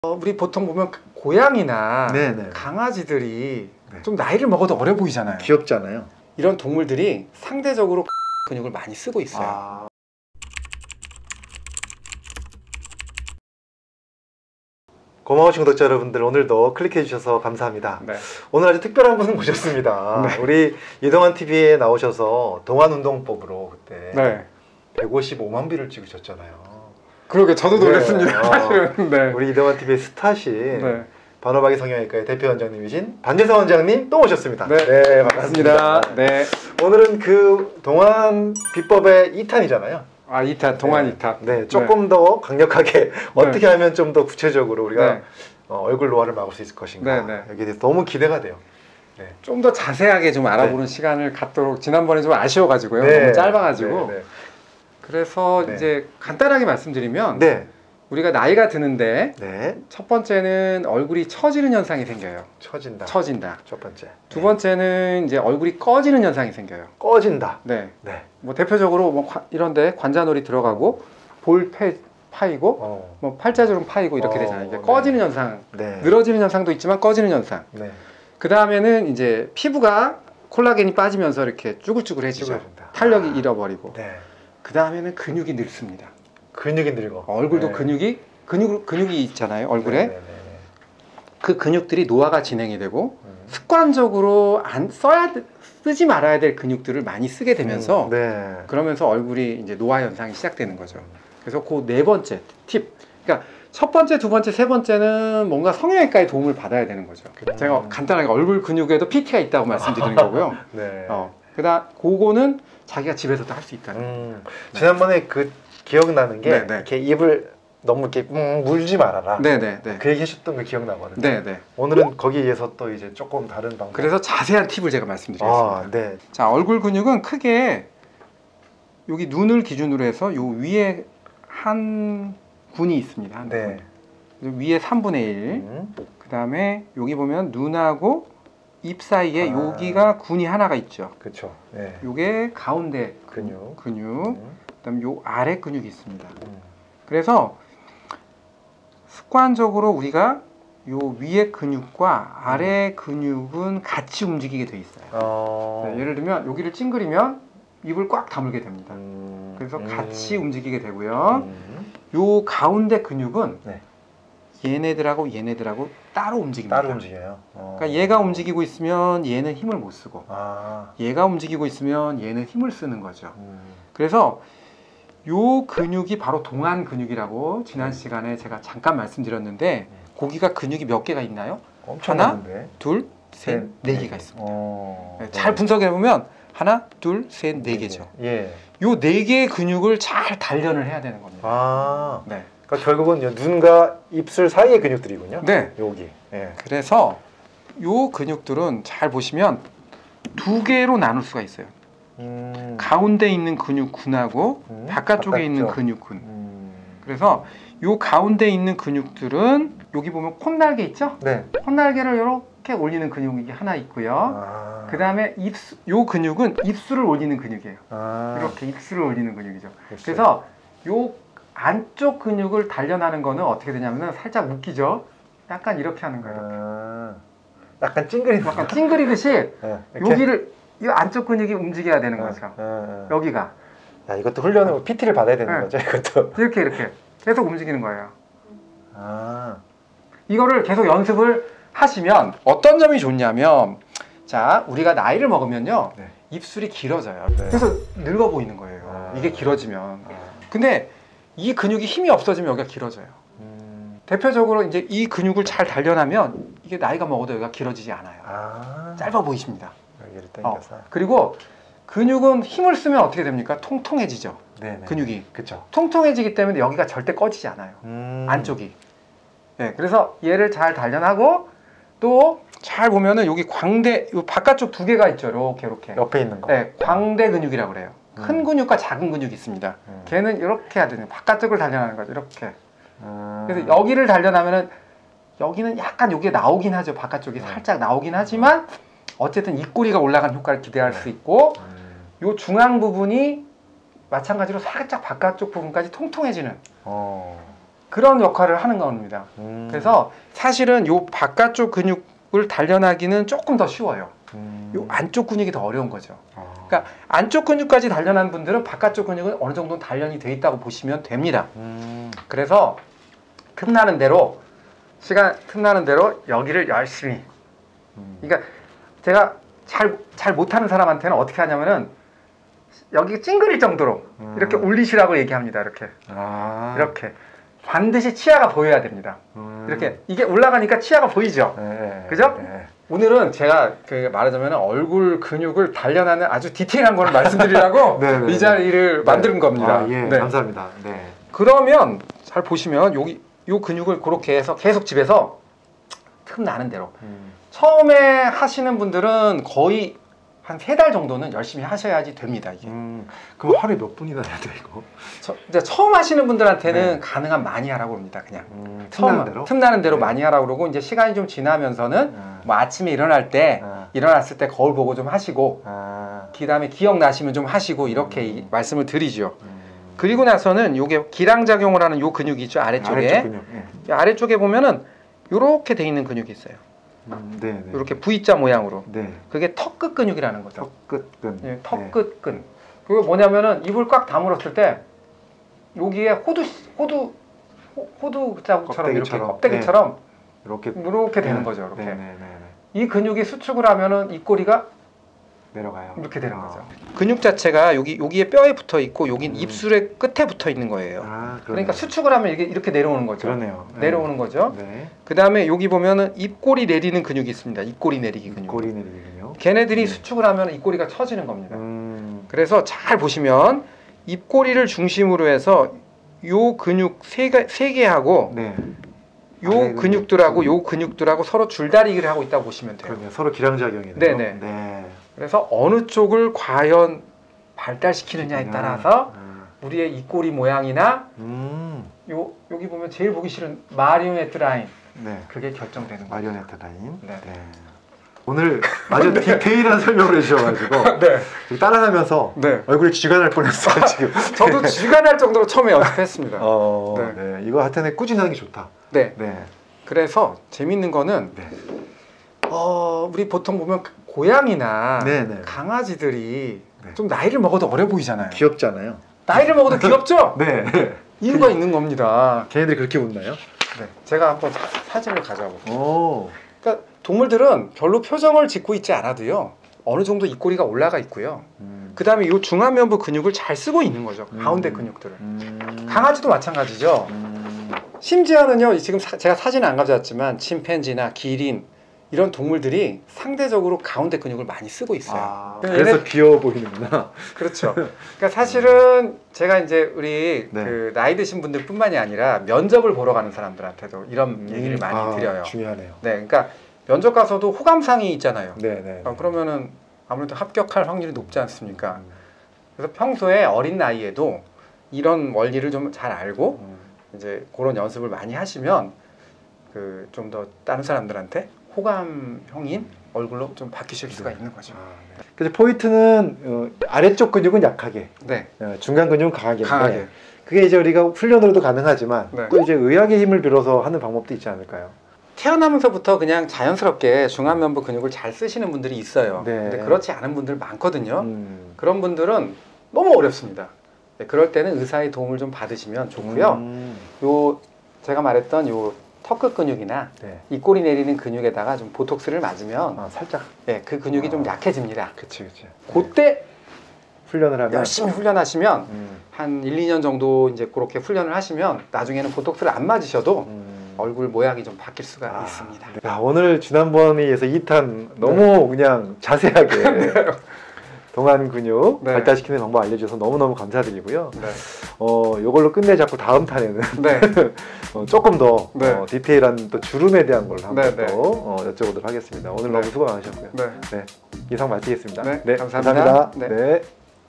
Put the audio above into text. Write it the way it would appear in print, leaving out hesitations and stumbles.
우리 보통 보면 고양이나 네네. 강아지들이 네. 좀 나이를 먹어도 어려 보이잖아요. 귀엽잖아요. 이런 동물들이 상대적으로 근육을 많이 쓰고 있어요. 고마우신 구독자 여러분들, 오늘도 클릭해 주셔서 감사합니다. 네. 오늘 아주 특별한 분을 모셨습니다. 네. 우리 이동환 TV에 나오셔서 동안운동법으로 그때 네. 155만 뷰를 찍으셨잖아요. 그러게 저도 놀랐습니다. 사실은. 네. 우리 이동환 TV의 스타신 네. 반호박이 성형외과의 대표 원장님이신 반재성 원장님 또 오셨습니다. 네. 반갑습니다. 네. 오늘은 그 동안 비법의 2탄이잖아요. 아, 2탄, 동안 2탄. 네, 조금 더 강력하게 어떻게 하면 좀 더 구체적으로 우리가 얼굴 노화를 막을 수 있을 것인가. 여기에 대해서 너무 기대가 돼요. 네. 좀 더 자세하게 좀 알아보는 시간을 갖도록 지난번에 좀 아쉬워가지고요. 너무 짧아가지고. 그래서 이제 간단하게 말씀드리면 우리가 나이가 드는데 첫 번째는 얼굴이 처지는 현상이 생겨요. 처진다. 첫 번째. 두 번째는 이제 얼굴이 꺼지는 현상이 생겨요. 꺼진다. 뭐 대표적으로 뭐 이런데 관자놀이 들어가고 볼 파이고 뭐 팔자주름 파이고 이렇게 되잖아요. 이게 꺼지는 현상, 늘어지는 현상도 있지만 꺼지는 현상. 그 다음에는 이제 피부가 콜라겐이 빠지면서 이렇게 쭈글쭈글해지죠. 탄력이 잃어버리고. 그 다음에는 근육이 늙습니다. 근육이 늙어. 얼굴도 근육이 있잖아요. 얼굴에. 그 근육들이 노화가 진행이 되고 습관적으로 쓰지 말아야 될 근육들을 많이 쓰게 되면서 그러면서 얼굴이 이제 노화 현상이 시작되는 거죠. 그래서 그 네 번째 팁. 그러니까 첫 번째, 두 번째, 세 번째는 뭔가 성형외과의 도움을 받아야 되는 거죠. 제가 간단하게 얼굴 근육에도 PT가 있다고 말씀드린 거고요. 그다음 그거는 자기가 집에서도 할 수 있다는. 지난번에 그 기억나는 게 이렇게 입을 너무 이렇게 물지 말아라. 그 얘기 하셨던 거 기억나거든요. 오늘은 거기에 의해서 또 이제 조금 다른 방법. 그래서 자세한 팁을 제가 말씀드리겠습니다. 자, 얼굴 근육은 크게 여기 눈을 기준으로 해서 요 위에 한 군이 있습니다. 한 군. 위에 3분의 1. 그 다음에 여기 보면 눈하고 입 사이에 여기가 군이 하나가 있죠. 그렇죠. 요게 가운데 근육. 그다음 요 아래 근육이 있습니다. 그래서 습관적으로 우리가 요 위에 근육과 아래 근육은 같이 움직이게 돼 있어요. 예를 들면 여기를 찡그리면 입을 꽉 다물게 됩니다. 그래서 같이 움직이게 되고요. 요 가운데 근육은 얘네들하고 따로 움직입니다. 따로 움직여요. 그러니까 얘가 움직이고 있으면 얘는 힘을 못 쓰고 얘가 움직이고 있으면 얘는 힘을 쓰는 거죠. 그래서 요 근육이 바로 동안 근육이라고 지난 시간에 제가 잠깐 말씀드렸는데 거기가 근육이 몇 개가 있나요? 하나, 둘, 셋, 네 개가 있습니다. 잘 분석해보면 하나, 둘, 셋, 네 개죠. 요 네 개의 근육을 잘 단련을 해야 되는 겁니다. 그러니까 결국은 눈과 입술 사이의 근육들이군요. 여기. 그래서 요 근육들은 잘 보시면 두 개로 나눌 수가 있어요. 가운데 있는 근육군하고 바깥쪽에 있는 근육군. 그래서 요 가운데 있는 근육들은 여기 보면 콧날개 있죠? 콧날개를 이렇게 올리는 근육이 하나 있고요. 그 다음에 요 근육은 입술을 올리는 근육이에요. 이렇게 입술을 올리는 근육이죠. 그래서 요 안쪽 근육을 단련하는 거는 어떻게 되냐면 살짝 웃기죠? 약간 이렇게 하는 거예요. 약간 찡그리듯이 여기를 이 안쪽 근육이 움직여야 되는 거죠. 여기가. 야, 이것도 훈련을 PT를 받아야 되는 거죠, 이것도. 이렇게 계속 움직이는 거예요. 이거를 계속 연습을 하시면 어떤 점이 좋냐면, 자, 우리가 나이를 먹으면요, 입술이 길어져요. 그래서 늙어 보이는 거예요. 이게 길어지면. 근데 이 근육이 힘이 없어지면 여기가 길어져요. 대표적으로 이제 이 근육을 잘 단련하면 이게 나이가 먹어도 여기가 길어지지 않아요. 짧아 보이십니다. 그리고 근육은 힘을 쓰면 어떻게 됩니까? 통통해지죠. 근육이. 통통해지기 때문에 여기가 절대 꺼지지 않아요. 안쪽이. 그래서 얘를 잘 단련하고 또 잘 보면은 여기 광대, 요 바깥쪽 두 개가 있죠. 이렇게. 옆에 있는 거. 광대 근육이라고 그래요. 큰 근육과 작은 근육이 있습니다. 걔는 이렇게 해야 되는 바깥쪽을 단련하는 거죠. 이렇게. 그래서 여기를 단련하면은 여기는 약간 여기에 나오긴 하죠. 바깥쪽이 살짝 나오긴 하지만 어쨌든 입꼬리가 올라간 효과를 기대할 수 있고 요 중앙 부분이 마찬가지로 살짝 바깥쪽 부분까지 통통해지는 그런 역할을 하는 겁니다. 그래서 사실은 요 바깥쪽 근육을 단련하기는 조금 더 쉬워요. 요 안쪽 근육이 더 어려운 거죠. 그러니까 안쪽 근육까지 단련한 분들은 바깥쪽 근육은 어느 정도 단련이 돼 있다고 보시면 됩니다. 그래서 틈나는 대로 틈나는 대로 여기를 열심히. 그러니까 제가 잘 못하는 사람한테는 어떻게 하냐면은 여기 찡그릴 정도로 이렇게 올리시라고 얘기합니다. 이렇게 이렇게 반드시 치아가 보여야 됩니다. 이렇게 이게 올라가니까 치아가 보이죠. 그죠? 오늘은 제가 말하자면 얼굴 근육을 단련하는 아주 디테일한 걸 말씀드리려고 이 자리를 만든 겁니다. 예, 네. 감사합니다. 네. 그러면 잘 보시면 요 근육을 그렇게 해서 계속 집에서 틈 나는 대로 처음에 하시는 분들은 거의 한 3달 정도는 열심히 하셔야지 됩니다. 이게. 그럼 하루에 몇 분이나 해야 돼 이거? 이제 처음 하시는 분들한테는 가능한 많이 하라고 합니다. 그냥 틈나는 대로 많이 하라고 그러고 이제 시간이 좀 지나면서는 뭐 아침에 일어났을 때 거울 보고 좀 하시고 그 다음에 기억나시면 좀 하시고 이렇게 말씀을 드리죠. 그리고 나서는 요게 기량작용을 하는 요 근육이 있죠. 아래쪽에 아래쪽에 보면은 요렇게 돼 있는 근육이 있어요. 이렇게 V자 모양으로. 그게 턱끝 근육이라는 거죠. 턱끝근. 턱끝근. 그게 뭐냐면은 입을 꽉 다물었을 때 여기에 호두 자국처럼 이렇게 껍데기처럼 이렇게 되는 거죠. 이렇게. 이 근육이 수축을 하면은 입꼬리가 내려가요. 이렇게 되는 거죠. 근육 자체가 여기에 뼈에 붙어 있고 여긴 입술의 끝에 붙어 있는 거예요. 그러니까 수축을 하면 이게 이렇게 내려오는 거죠. 그러네요. 내려오는 거죠. 그 다음에 여기 보면은 입꼬리 내리는 근육이 있습니다. 입꼬리 내리기 근육. 입꼬리 내리기 근육. 걔네들이 수축을 하면 입꼬리가 처지는 겁니다. 그래서 잘 보시면 입꼬리를 중심으로 해서 요 근육 세 개하고 요 근육들하고 요 근육들하고 서로 줄다리기를 하고 있다고 보시면 돼요. 그러네요. 서로 기량작용이네요. 네. 그래서 어느 쪽을 과연 발달시키느냐에 따라서 우리의 입꼬리 모양이나 여기 보면 제일 보기 싫은 마리오네트 라인 그게 결정되는 거예요. 마리오네트 라인. 오늘 아주 디테일한 설명을 해주셔가지고 따라하면서 얼굴이 쥐가 날 뻔했어요 지금. 저도 쥐가 날 정도로 처음에 연습했습니다. 이거 하여튼 꾸준히 게 좋다. 그래서 재밌는 거는 우리 보통 보면 고양이나 강아지들이 좀 나이를 먹어도 어려 보이잖아요. 귀엽잖아요. 나이를 먹어도 귀엽죠? 이유가 있는 겁니다. 걔네들이 그렇게 웃나요? 제가 한번 사진을 가져와볼게요. 그러니까 동물들은 별로 표정을 짓고 있지 않아도요 어느 정도 입꼬리가 올라가 있고요. 그 다음에 이 중안면부 근육을 잘 쓰고 있는 거죠. 가운데 근육들을. 강아지도 마찬가지죠. 심지어는요 지금 제가 사진을 안 가져왔지만 침팬지나 기린 이런 동물들이 상대적으로 가운데 근육을 많이 쓰고 있어요. 그래서 귀여워 보이는구나. 그렇죠. 그러니까 사실은 제가 이제 우리 그 나이 드신 분들 뿐만이 아니라 면접을 보러 가는 사람들한테도 이런 얘기를 많이 드려요. 중요하네요. 그러니까 면접 가서도 호감상이 있잖아요. 그러면은 아무래도 합격할 확률이 높지 않습니까? 그래서 평소에 어린 나이에도 이런 원리를 좀 잘 알고 이제 그런 연습을 많이 하시면 그 좀 더 다른 사람들한테 호감형인 얼굴로 좀 바뀌실 수가 있는 거죠. 그래서 포인트는 아래쪽 근육은 약하게, 중간 근육은 강하게. 그게 이제 우리가 훈련으로도 가능하지만 또 이제 의학의 힘을 빌어서 하는 방법도 있지 않을까요? 태어나면서부터 그냥 자연스럽게 중안면부 근육을 잘 쓰시는 분들이 있어요. 근데 그렇지 않은 분들 많거든요. 그런 분들은 너무 어렵습니다. 그럴 때는 의사의 도움을 좀 받으시면 좋고요. 요 제가 말했던 요 턱끝 근육이나 입꼬리 내리는 근육에다가 좀 보톡스를 맞으면 살짝 그 근육이 좀 약해집니다. 그치. 그때 훈련을 하면 열심히 훈련하시면 한 1, 2년 정도 이제 그렇게 훈련을 하시면 나중에는 보톡스를 안 맞으셔도 얼굴 모양이 좀 바뀔 수가 있습니다. 오늘 지난번에 이어서 2탄 너무 그냥 자세하게 동안 근육 발달시키는 방법 알려주셔서 너무너무 감사드리고요. 요걸로 끝내자고 다음 탄에는 조금 더 디테일한 또 주름에 대한 걸 한번 또 여쭤보도록 하겠습니다. 오늘 너무 수고 많으셨고요. 이상 마치겠습니다. 감사합니다. 네.